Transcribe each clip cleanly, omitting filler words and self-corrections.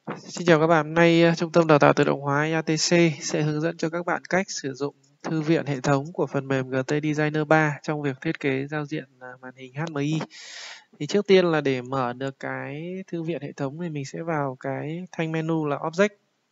Xin chào các bạn, hôm nay Trung tâm Đào tạo Tự động hóa IATC sẽ hướng dẫn cho các bạn cách sử dụng thư viện hệ thống của phần mềm GT Designer 3 trong việc thiết kế giao diện màn hình HMI. Thì trước tiên là để mở được cái thư viện hệ thống thì mình sẽ vào cái thanh menu là Object,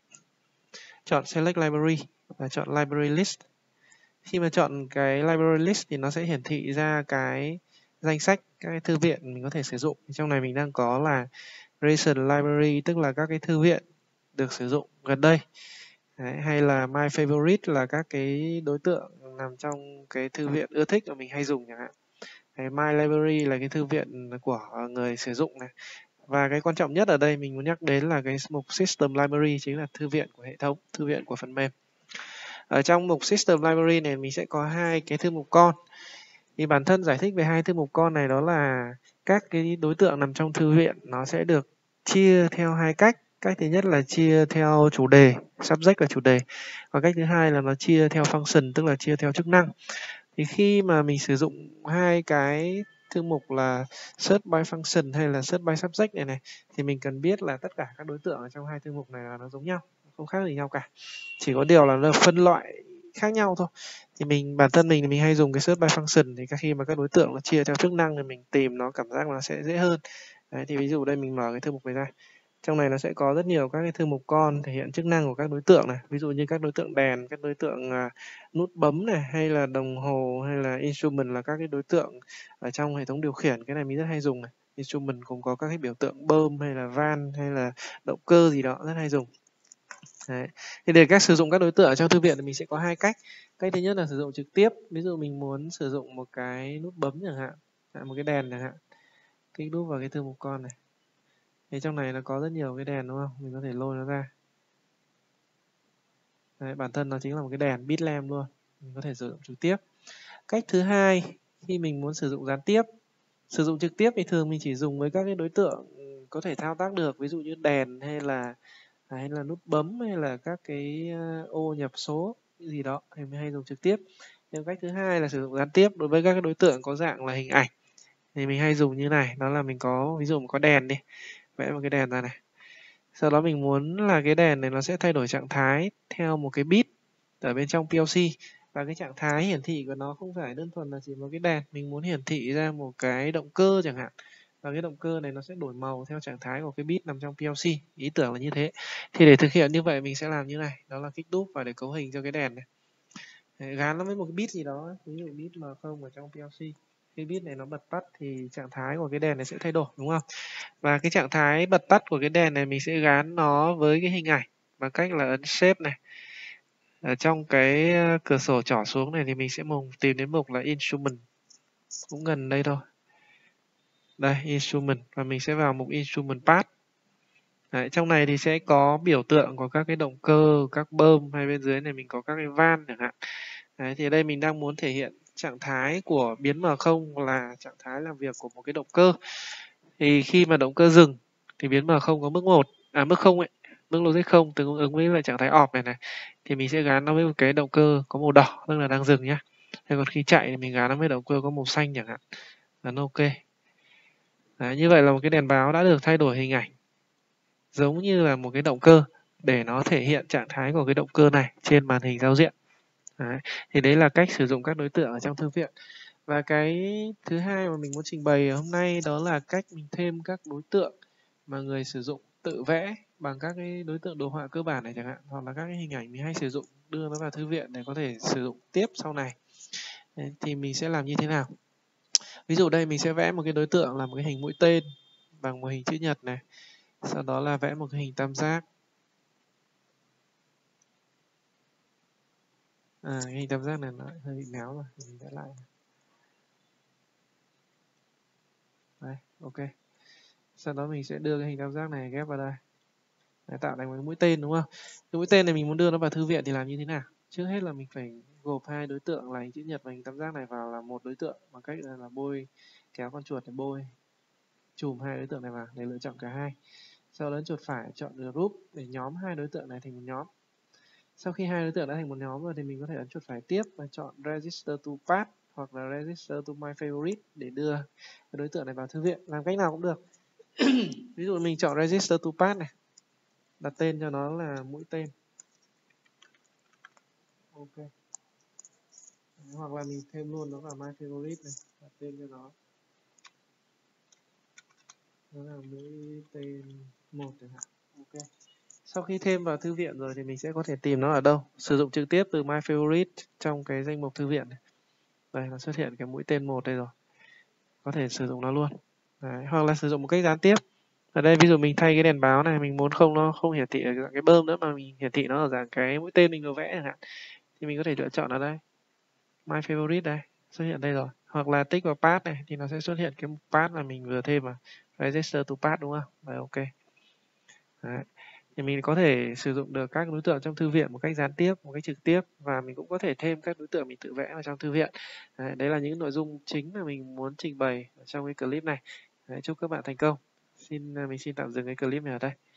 chọn Select Library và chọn Library List. Khi mà chọn cái Library List thì nó sẽ hiển thị ra cái danh sách các thư viện mình có thể sử dụng. Trong này mình đang có là Recent Library, tức là các cái thư viện được sử dụng gần đây. Đấy, hay là My Favorite là các cái đối tượng nằm trong cái thư viện ưa thích mà mình hay dùng chẳng hạn. Đấy, My Library là cái thư viện của người sử dụng này. Và cái quan trọng nhất ở đây mình muốn nhắc đến là cái mục System Library, chính là thư viện của hệ thống, thư viện của phần mềm. Ở trong mục System Library này mình sẽ có hai cái thư mục con. Thì bản thân giải thích về hai thư mục con này đó là các cái đối tượng nằm trong thư viện nó sẽ được chia theo hai cách. Cách thứ nhất là chia theo chủ đề, subject là chủ đề. Và cách thứ hai là nó chia theo function, tức là chia theo chức năng. Thì khi mà mình sử dụng hai cái thư mục là search by function hay là search by subject này thì mình cần biết là tất cả các đối tượng ở trong hai thư mục này là nó giống nhau, không khác gì nhau cả. Chỉ có điều là nó phân loại khác nhau thôi. Thì bản thân mình thì mình hay dùng cái search by function, thì khi mà các đối tượng nó chia theo chức năng thì mình tìm nó cảm giác nó sẽ dễ hơn. Đấy, thì ví dụ đây mình mở cái thư mục này ra, trong này nó sẽ có rất nhiều các cái thư mục con thể hiện chức năng của các đối tượng này, ví dụ như các đối tượng đèn, các đối tượng nút bấm này, hay là đồng hồ, hay là instrument là các cái đối tượng ở trong hệ thống điều khiển. Cái này mình rất hay dùng này. Instrument cũng có các cái biểu tượng bơm hay là van hay là động cơ gì đó, rất hay dùng. Đấy. Thì để cách sử dụng các đối tượng ở trong thư viện thì mình sẽ có hai cách. Cách thứ nhất là sử dụng trực tiếp, ví dụ mình muốn sử dụng một cái nút bấm chẳng hạn, một cái đèn chẳng hạn, kích đúp vào cái thư mục con này. Thì trong này nó có rất nhiều cái đèn đúng không? Mình có thể lôi nó ra. Đấy, bản thân nó chính là một cái đèn bit lamp luôn. Mình có thể sử dụng trực tiếp. Cách thứ hai, khi mình muốn sử dụng gián tiếp, sử dụng trực tiếp thì thường mình chỉ dùng với các cái đối tượng có thể thao tác được, ví dụ như đèn hay là nút bấm hay là các cái ô nhập số gì đó thì mình hay dùng trực tiếp. Nhưng cách thứ hai là sử dụng gián tiếp đối với các cái đối tượng có dạng là hình ảnh thì mình hay dùng như này, đó là mình có ví dụ mình có đèn đi, vẽ một cái đèn ra này. Sau đó mình muốn là cái đèn này nó sẽ thay đổi trạng thái theo một cái bit ở bên trong PLC, và cái trạng thái hiển thị của nó không phải đơn thuần là chỉ một cái đèn, mình muốn hiển thị ra một cái động cơ chẳng hạn, và cái động cơ này nó sẽ đổi màu theo trạng thái của cái bit nằm trong PLC. Ý tưởng là như thế. Thì để thực hiện như vậy mình sẽ làm như này, đó là kích đúp và để cấu hình cho cái đèn này. Đấy, gán nó với một cái bit gì đó, ví dụ bit M0 ở trong PLC. Khi bit này nó bật tắt thì trạng thái của cái đèn này sẽ thay đổi, đúng không? Và cái trạng thái bật tắt của cái đèn này mình sẽ gán nó với cái hình ảnh bằng cách là ấn Shape này. Ở trong cái cửa sổ trỏ xuống này thì mình sẽ tìm đến mục là Instrument, cũng gần đây thôi. Đây, Instrument, và mình sẽ vào mục Instrument Path. Đấy, trong này thì sẽ có biểu tượng của các cái động cơ, các bơm, hay bên dưới này mình có các cái van chẳng hạn. Đấy, thì ở đây mình đang muốn thể hiện trạng thái của biến M0 là trạng thái làm việc của một cái động cơ. Thì khi mà động cơ dừng thì biến M0 có mức 0 ấy, mức logic 0 tương ứng với lại trạng thái off này thì mình sẽ gán nó với một cái động cơ có màu đỏ, tức là đang dừng nhá. Thế còn khi chạy thì mình gán nó với động cơ có màu xanh chẳng hạn. Gắn OK. Đấy, như vậy là một cái đèn báo đã được thay đổi hình ảnh giống như là một cái động cơ để nó thể hiện trạng thái của cái động cơ này trên màn hình giao diện. Đấy. Thì đấy là cách sử dụng các đối tượng ở trong thư viện. Và cái thứ hai mà mình muốn trình bày hôm nay đó là cách mình thêm các đối tượng mà người sử dụng tự vẽ bằng các cái đối tượng đồ họa cơ bản này chẳng hạn, hoặc là các cái hình ảnh mình hay sử dụng đưa nó vào thư viện để có thể sử dụng tiếp sau này. Đấy, thì mình sẽ làm như thế nào? Ví dụ đây mình sẽ vẽ một cái đối tượng là một cái hình mũi tên bằng một hình chữ nhật này, sau đó là vẽ một cái hình tam giác. Cái hình tam giác này nó hơi bị méo rồi, mình vẽ lại. Đây, OK. Sau đó mình sẽ đưa cái hình tam giác này ghép vào đây. Đấy, tạo thành một mũi tên đúng không? Cái mũi tên này mình muốn đưa nó vào thư viện thì làm như thế nào? Trước hết là mình phải gộp hai đối tượng là hình chữ nhật và hình tam giác này vào là một đối tượng bằng cách là kéo con chuột để bôi chùm hai đối tượng này vào để lựa chọn cả hai. Sau đó chuột phải chọn group để nhóm hai đối tượng này thành một nhóm. Sau khi hai đối tượng đã thành một nhóm rồi thì mình có thể ấn chuột phải tiếp và chọn Register to Path hoặc là Register to My Favorite để đưa cái đối tượng này vào thư viện. Làm cách nào cũng được. Ví dụ mình chọn Register to Path này. đặt tên cho nó là mũi tên. Ok. Hoặc là mình thêm luôn nó vào my favorite này, đặt tên cho nó là mũi tên 1 chẳng hạn. Ok. Sau khi thêm vào thư viện rồi thì mình sẽ có thể tìm nó ở đâu. Sử dụng trực tiếp từ my favorite trong cái danh mục thư viện này. Đây, nó xuất hiện cái mũi tên 1 đây rồi. Có thể sử dụng nó luôn. Đấy, hoặc là sử dụng một cách gián tiếp. Ở đây ví dụ mình thay cái đèn báo này, mình muốn nó không hiển thị ở dạng cái bơm nữa mà mình hiển thị nó ở dạng cái mũi tên mình vừa vẽ chẳng hạn. Thì mình có thể lựa chọn ở đây. My favorite đây, xuất hiện đây rồi. Hoặc là tích vào path này thì nó sẽ xuất hiện cái path mà mình vừa thêm vào. Register to path đúng không? Đấy, ok. Đấy. Thì mình có thể sử dụng được các đối tượng trong thư viện một cách gián tiếp, một cách trực tiếp, và mình cũng có thể thêm các đối tượng mình tự vẽ vào trong thư viện. Đấy là những nội dung chính mà mình muốn trình bày trong cái clip này. Đấy, chúc các bạn thành công. Mình xin tạm dừng cái clip này ở đây.